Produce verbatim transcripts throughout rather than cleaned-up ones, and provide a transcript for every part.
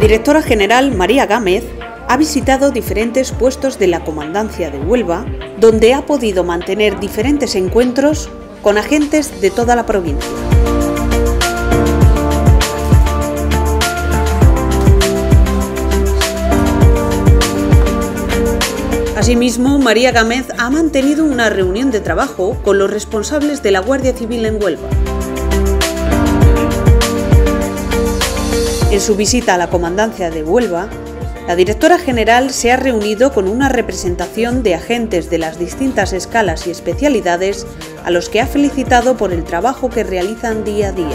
directora general María Gámez ha visitado diferentes puestos de la Comandancia de Huelva, donde ha podido mantener diferentes encuentros con agentes de toda la provincia. Asimismo, María Gámez ha mantenido una reunión de trabajo con los responsables de la Guardia Civil en Huelva. En su visita a la Comandancia de Huelva, la directora general se ha reunido con una representación de agentes de las distintas escalas y especialidades a los que ha felicitado por el trabajo que realizan día a día.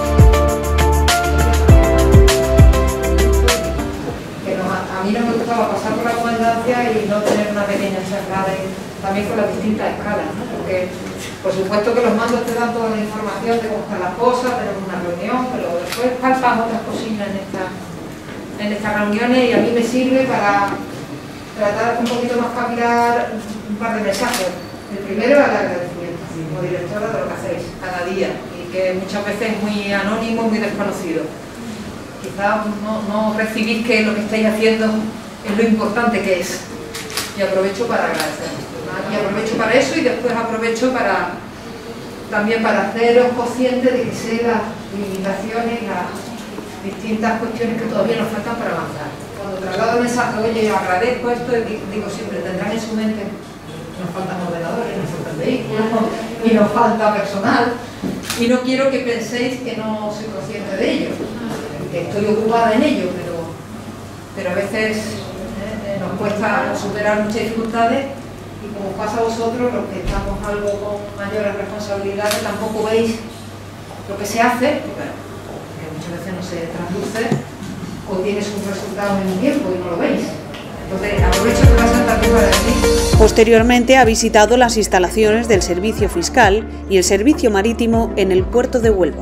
A mí no me gustaba pasar por la comandancia y no tener una pequeña charla también con las distintas escalas, ¿no? Porque por supuesto que los mandos te dan toda la información de cómo están las cosas, tenemos una reunión, pero después palpan otras cosillas en, esta, en estas reuniones y a mí me sirve para tratar un poquito más capilar un par de mensajes. El primero es el agradecimiento como directora de lo que hacéis cada día y que muchas veces es muy anónimo, muy desconocido. Quizás no, no recibís que lo que estáis haciendo es lo importante que es. Y aprovecho para agradecer. ¿no? Y aprovecho para eso y después aprovecho para también para haceros conscientes de que sé las limitaciones y las distintas cuestiones que todavía nos faltan para avanzar. Cuando traslado el mensaje, oye, agradezco esto, digo siempre, tendrán en su mente, nos faltan ordenadores, nos faltan vehículos y nos falta personal. Y no quiero que penséis que no soy consciente de ello. Estoy ocupada en ello, pero, pero a veces eh, nos cuesta superar muchas dificultades y como pasa a vosotros, los que estamos algo con mayores responsabilidades, tampoco veis lo que se hace, bueno, que muchas veces no se traduce o tiene sus resultados en un tiempo y no lo veis. Entonces, aprovecho que pasan también para decir. Posteriormente ha visitado las instalaciones del Servicio Fiscal y el Servicio Marítimo en el puerto de Huelva.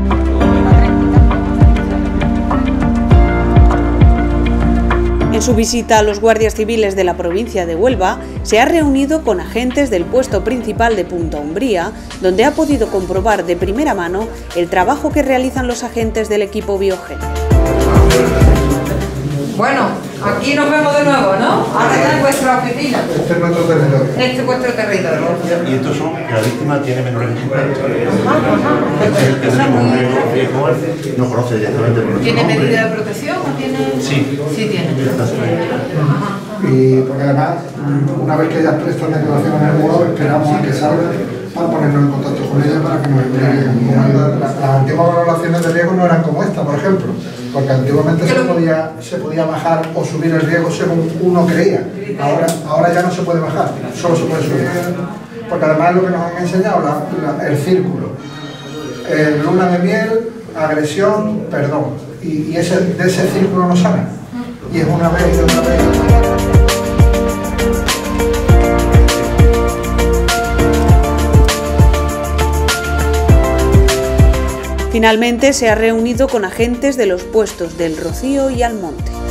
En su visita a los guardias civiles de la provincia de Huelva, se ha reunido con agentes del puesto principal de Punta Umbría, donde ha podido comprobar de primera mano el trabajo que realizan los agentes del equipo Biogen. Bueno, aquí nos vemos de nuevo, ¿no? Ahora ya en vuestra oficina. Este es nuestro territorio. Este es vuestro territorio. Y estos son que la víctima tiene menores dificultades. Ajá, El que tenemos un riesgo no conoce directamente por nuestro ¿Tiene nombre. medida de protección o tiene...? Sí. Sí tiene. Ajá. Y porque además, una vez que ellas prestan declaración en el módulo, esperamos a que salga para ponernos en contacto con ella para que nos expliquen. Las, las antiguas valoraciones de riesgo no eran como esta, por ejemplo, porque antiguamente se podía, se podía bajar o subir el riesgo según uno creía. Ahora, ahora ya no se puede bajar, solo se puede subir. Porque además es lo que nos han enseñado, la, la, el círculo. Eh, luna de miel, agresión, perdón. Y, y ese, de ese círculo no sale. Y es una vez y otra vez. Finalmente se ha reunido con agentes de los puestos del Rocío y Almonte.